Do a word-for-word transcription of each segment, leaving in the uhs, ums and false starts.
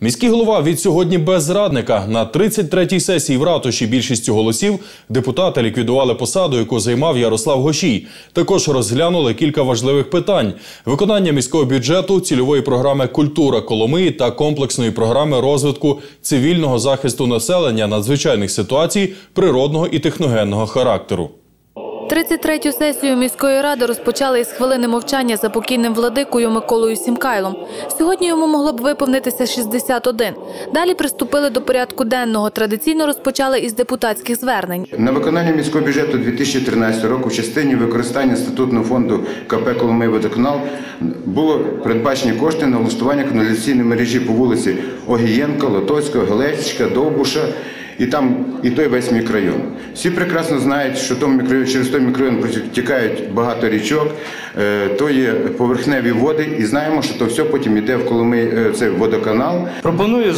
Міський голова від сьогодні без радника. На тридцять третій сесії в ратуші більшістю голосів депутати ліквідували посаду, яку займав Ярослав Гошій. Також розглянули кілька важливих питань. Виконання міського бюджету, цільової програми «Культура Коломиї» та комплексної програми розвитку цивільного захисту населення, надзвичайних ситуацій, природного і техногенного характеру. тридцять третю сесію міської ради розпочали із хвилини мовчання за покійним владикою Миколою Сімкайлом. Сьогодні йому могло б виповнитися шістдесят один. Далі приступили до порядку денного. Традиційно розпочали із депутатських звернень. На виконання міського бюджету дві тисячі тринадцятого року в частині використання статутного фонду ка пе «Коломийводоканал» було передбачені кошти на влаштування каналізаційної мережі по вулиці Огієнка, Лотоцького, Гелечка, Довбуша. І там і той весь мікрорайон. Всі прекрасно знають, що тому мікрорайон, через той мікрорайон протікають багато річок, то є поверхневі води, і знаємо, що то все потім йде в Коломий, цей водоканал. Пропоную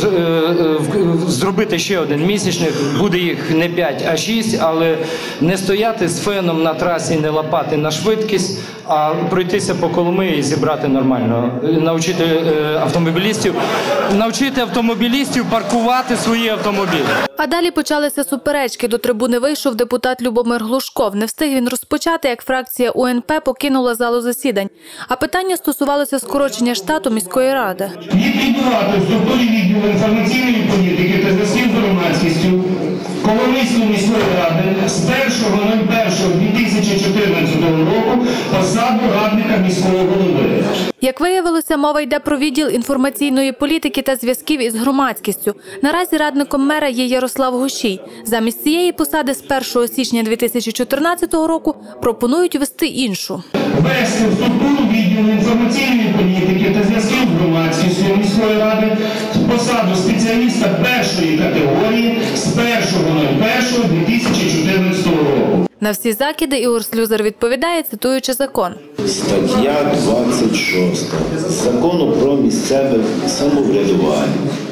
зробити ще один місячник, буде їх не п'ять, а шість, але не стояти з феном на трасі, не лапати на швидкість, а пройтися по Коломиї і зібрати нормально. Навчити автомобілістів, навчити автомобілістів паркувати свої автомобілі. А далі почалися суперечки. До трибуни вийшов депутат Любомир Глушков. Не встиг він розпочати, як фракція у ен пе покинула залу засідань. А питання стосувалося скорочення штату міської ради. Ліквідувати в структурі відділу інформаційної політики та зв'язків з громадськістю Коломийської міської ради з першого першого дві тисячі чотирнадцятого року посаду радника міського голови. Як виявилося, мова йде про відділ інформаційної політики та зв'язків із громадськістю. Наразі радником мера є Ярослав Гошій. Замість цієї посади з першого січня дві тисячі чотирнадцятого року пропонують ввести іншу. Ввести в структуру відділу інформаційної політики та зв'язків з громадськістю міської ради посаду спеціаліста першої категорії з першого першого дві тисячі чотирнадцятого року. На всі закиди Ігор Слюзар відповідає, цитуючи закон. Стаття двадцять шоста Закону про місцеве самоврядування.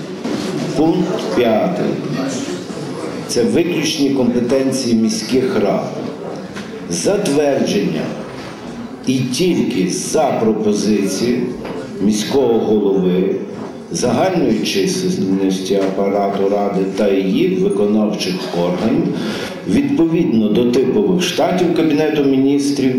Пункт п'ятий. Це виключні компетенції міських рад. Затвердження і тільки за пропозиції міського голови, загальної чисельності апарату ради та її виконавчих органів відповідно до типових штатів Кабінету міністрів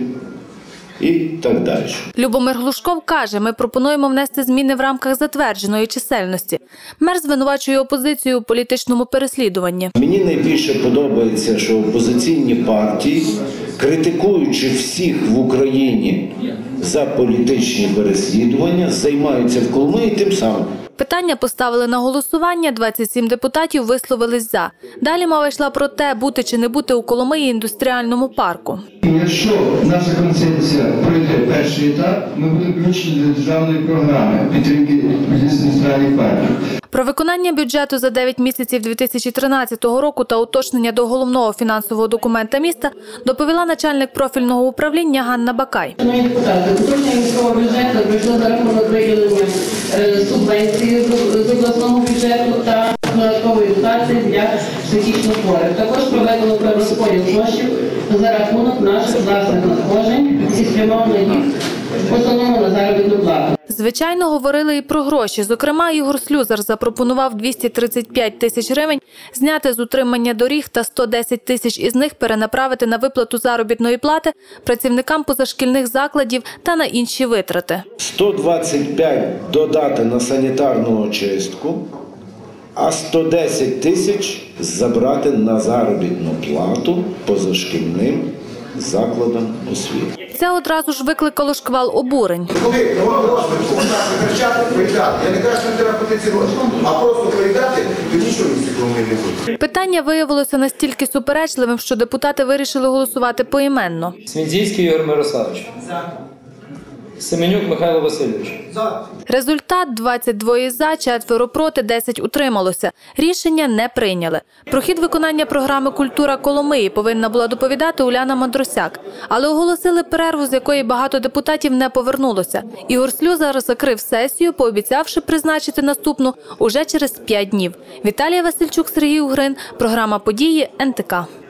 і так далі. Любомир Глушков каже, ми пропонуємо внести зміни в рамках затвердженої чисельності. Мер звинувачує опозицію у політичному переслідуванні. Мені найбільше подобається, що опозиційні партії, критикуючи всіх в Україні за політичні переслідування, займаються в Коломиї тим самим. Питання поставили на голосування, двадцять сім депутатів висловились «за». Далі мова йшла про те, бути чи не бути у Коломиї індустріальному парку. Якщо наша концепція пройде перший етап, ми будемо включені до державної програми підтримки індустріальних парків. Про виконання бюджету за дев'ять місяців дві тисячі тринадцятого року та уточнення до головного фінансового документа міста доповіла начальник профільного управління Ганна Бакай. Шановні депутати, уточнення міського бюджету пройшло за рахунок виділення субвенції з обласного бюджету та додаткової дотації для психічно хворих. Також проведено перерозподіл коштів за рахунок наших власних надходжень і спрямовано їх в основному на заробітну плату. Звичайно, говорили і про гроші. Зокрема, Ігор Слюзар запропонував двісті тридцять п'ять тисяч гривень зняти з утримання доріг та сто десять тисяч із них перенаправити на виплату заробітної плати працівникам позашкільних закладів та на інші витрати. сто двадцять п'ять додати на санітарну очистку, а сто десять тисяч забрати на заробітну плату позашкільним закладам освіти. Це одразу ж викликало шквал обурень. Коли говоримо, кричати, проїдати, я не кажу, що не треба платити ці гроші, а просто проїдати, то нічого місці Коломиї не буде. Питання виявилося настільки суперечливим, що депутати вирішили голосувати поіменно. Свіндзійський Ігор Мирославович. За. Семенюк Михайло Васильович. За. Результат – двадцять два за, четверо проти, десять утрималося. Рішення не прийняли. Про хід виконання програми «Культура Коломиї» повинна була доповідати Уляна Мандросяк. Але оголосили перерву, з якої багато депутатів не повернулося. Ігор Слюзар закрив сесію, пообіцявши призначити наступну уже через п'ять днів. Віталія Васильчук, Сергій Угрин. Програма «Події», ен те ка.